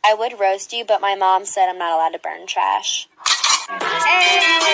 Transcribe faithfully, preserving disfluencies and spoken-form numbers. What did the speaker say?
I would roast you, but my mom said I'm not allowed to burn trash. Hey!